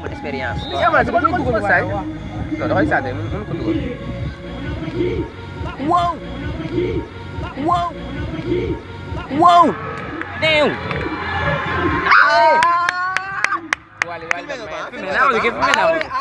amul expérience. li amal si kon dugal saay non da koy saate mën ko dugal. wow wow wow néew. wali wali filmé naa ko filmé naa ko